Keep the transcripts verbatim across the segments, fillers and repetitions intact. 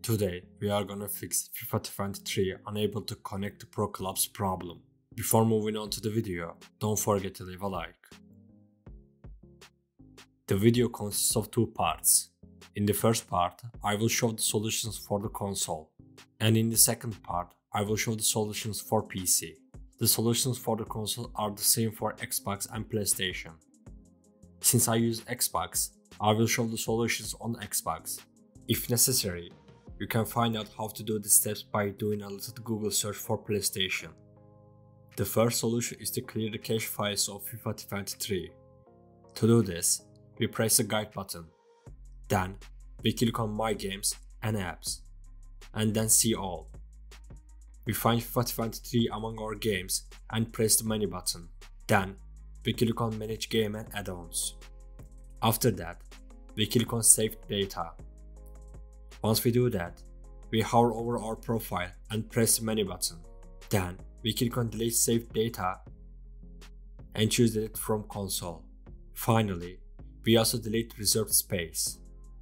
Today, we are gonna fix FIFA twenty-three unable to connect to Pro Clubs problem. Before moving on to the video, don't forget to leave a like. The video consists of two parts. In the first part, I will show the solutions for the console, and in the second part, I will show the solutions for P C. The solutions for the console are the same for Xbox and PlayStation. Since I use Xbox, I will show the solutions on Xbox. If necessary, you can find out how to do the steps by doing a little Google search for PlayStation. The first solution is to clear the cache files of FIFA twenty-three. To do this, we press the guide button. Then, we click on My Games and Apps, and then See All. We find FIFA twenty-three among our games and press the menu button. Then, we click on Manage Game and Add-ons. After that, we click on Save Data. Once we do that, we hover over our profile and press the menu button. Then, we click on Delete Saved Data and choose Delete from Console. Finally, we also delete reserved space.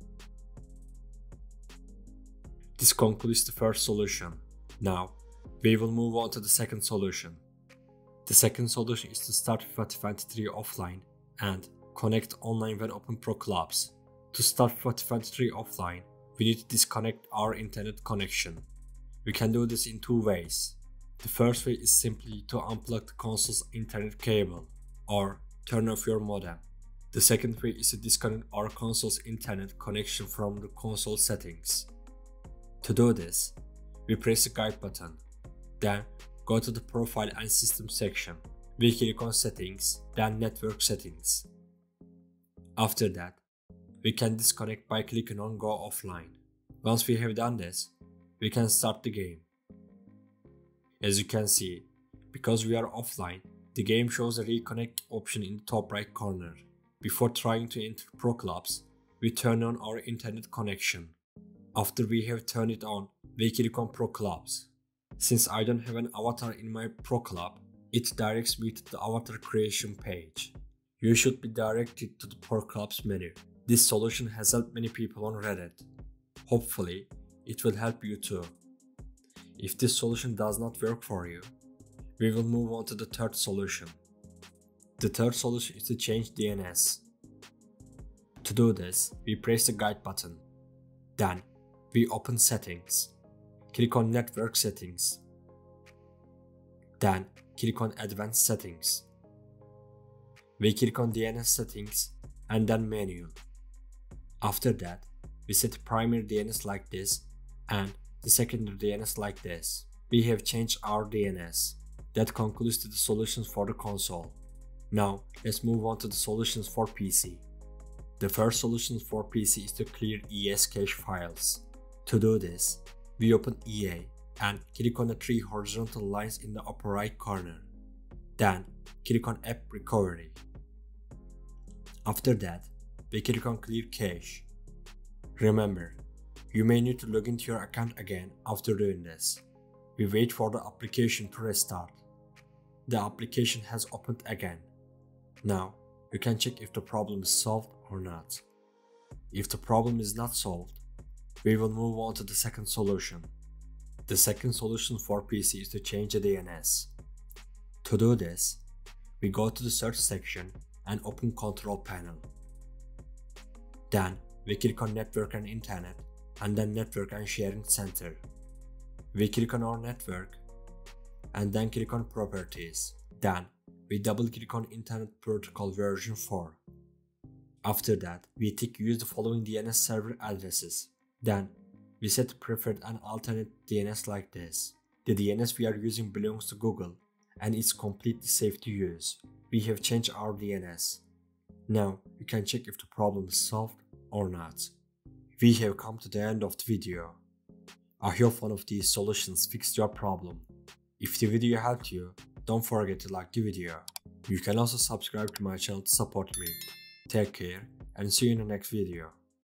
This concludes the first solution. Now, we will move on to the second solution. The second solution is to start FIFA twenty-three offline and connect online when open Pro Clubs. To start FIFA twenty-three offline, we need to disconnect our internet connection. We can do this in two ways. The first way is simply to unplug the console's internet cable or turn off your modem. The second way is to disconnect our console's internet connection from the console settings. To do this, we press the guide button, then go to the Profile and System section. We click on Settings, then Network Settings. After that, we can disconnect by clicking on Go Offline. Once we have done this, we can start the game. As you can see, because we are offline, the game shows a reconnect option in the top right corner. Before trying to enter Pro Clubs, we turn on our internet connection. After we have turned it on, we click on Pro Clubs. Since I don't have an avatar in my Pro Club, it directs me to the avatar creation page. You should be directed to the Pro Clubs menu. This solution has helped many people on Reddit. Hopefully, it will help you too. If this solution does not work for you, we will move on to the third solution. The third solution is to change D N S. To do this, we press the guide button. Then, we open Settings. Click on Network Settings. Then, click on Advanced Settings. We click on D N S Settings and then Manual. After that, we set primary D N S like this and the secondary D N S like this. We have changed our D N S. That concludes to the solutions for the console. Now, let's move on to the solutions for P C. The first solution for P C is to clear E A's cache files. To do this, we open E A and click on the three horizontal lines in the upper right corner. Then, click on App Recovery. After that, we click on Clear Cache. Remember, you may need to log into your account again after doing this. We wait for the application to restart. The application has opened again. Now, you can check if the problem is solved or not. If the problem is not solved, we will move on to the second solution. The second solution for P C is to change the D N S. To do this, we go to the search section and open Control Panel. Then, we click on Network and Internet and then Network and Sharing Center. We click on our network and then click on Properties. Then, we double click on Internet Protocol version four. After that, we tick Use the following D N S server addresses. Then, we set preferred and alternate D N S like this. The D N S we are using belongs to Google and it's completely safe to use. We have changed our D N S. Now, you can check if the problem is solved or not. We have come to the end of the video. I hope one of these solutions fixed your problem. If the video helped you, don't forget to like the video. You can also subscribe to my channel to support me. Take care and see you in the next video.